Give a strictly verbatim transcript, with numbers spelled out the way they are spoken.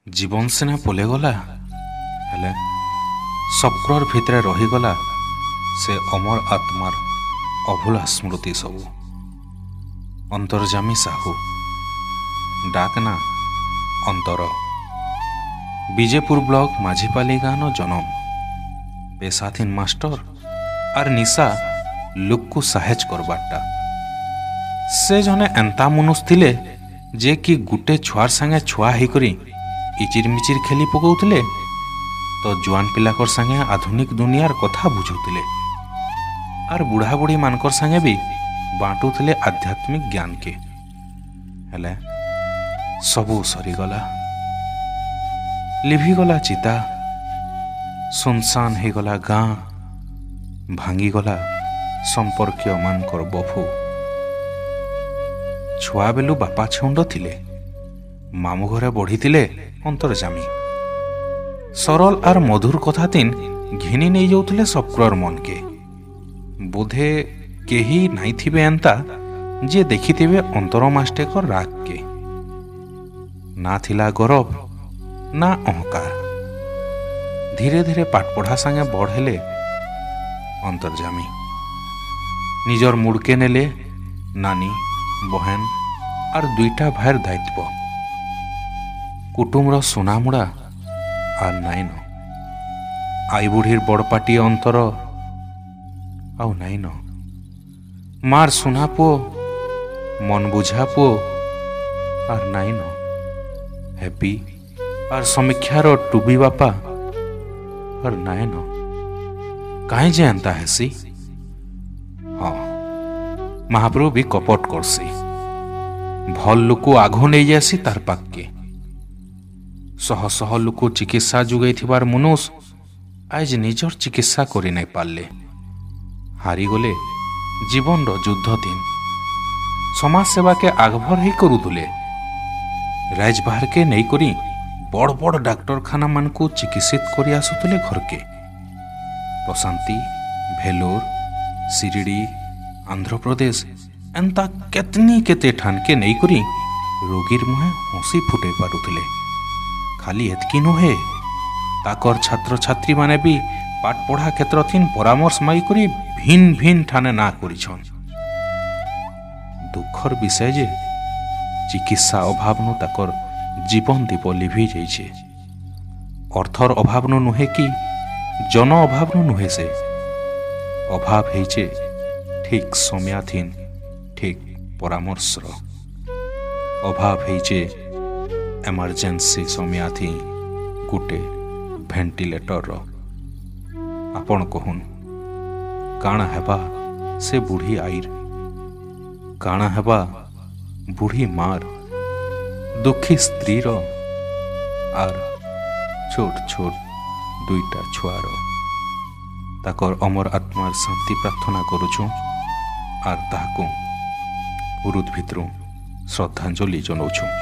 जीवन सिना पलेगला हेले सक्रर भितरे रहीगला से अमर आत्मार अभुला स्मृति सबू। अंतर्जामी साहू डाकना अंतर विजयपुर ब्लॉक माझीपाली गाँव जनम पेशाथीन मास्टर आर निशा लोक को साहेज करबाटा से जने एंता मनुष्य थिले जे कि गुटे छुआर संगे छुआ होकर इचिर मिचिर खेली पकाउथिले तो जुआन पिलाकर संगे आधुनिक दुनियार कथा बुझुथिले आर बुढ़ा बुढ़ी मानकर संगे भी बांटुथिले आध्यात्मिक ज्ञान के। हेले सबू सरीगला, लिभिगला चिता, सुनसान होगला गाँ, भांगीगला संपर्कीय मानकर बफू। छुआ बेलू बापा छौंड थिले, मामू घरे बढ़ी अंतर्जामी सरल आर मधुर कथा तीन घिनी नहीं जाउथिले सक्रर मन के। बोधे केही नाई थिबे एंता जे देखिथिबे अंतर मास्टेकर राग के। ना थिला गौरव ना अहंकार। धीरे धीरे पाठ पढ़ा संगे बढ़ेले अंतर्जामी। निजर मुड़के नेले नानी बहन और दुईटा भाईर दायित्व। कुटुम्बर सुनामुड़ा आर नाइन आई बुढ़ीर बड़पाटी अंतर आउ नाइन मार सुना पुओ मन बुझा पुओ आर नाइन हैप्पी आर समीक्षार टुबी बापा आर नाइन कहीं जे एंता हेसी। हाँ महाप्रभु भी कपट करसी भल लोक आघ नहीं जासी तार पाके। शह शह लोक चिकित्सा जुगै थिबार मनुष्य आज निजर चिकित्सा करि नहीं पारले। हारीगले जीवन रो युद्ध दिन समाज सेवा के आगभर ही करुले। राज बाहर के नहीं करी बड़ बड़ डाक्तरखाना मान को चिकित्सित करि आसुतले घर के। प्रशांति भेलोर शिरडी आंध्र प्रदेश एंता केतनी केते ठान के नहीं करी रोगीर मुहे हसी फुटे पारुथिले। खाली एतकी नुहे ताकर छात्र छात्री माने भी पाठ पढ़ा क्षेत्र थीन परामर्श माई करी भिन्न भिन्न ठाने ना करिछन। दुखर विषय जे चिकित्सा अभाव नु ताकर जीवन दीप लिभि जाइछे। अर्थर अभाव नु नुहे कि जन अभाव नु नुहे से अभाव हेचे ठीक समयाधीन ठीक परामर्श अभाव हेचे एमरजेंसी समयाथी गुटे भेंटिलेटर। आपण कहून काना हेबा से बुढ़ी आईर, काना हेबा बुढ़ी मार, दुखी स्त्री रो आर छोट छोट दुईटा छुआर। ताकर अमर आत्मार शांति प्रार्थना करुछु आर ताहाकु हृद भितरु श्रद्धांजलि जनाउछु।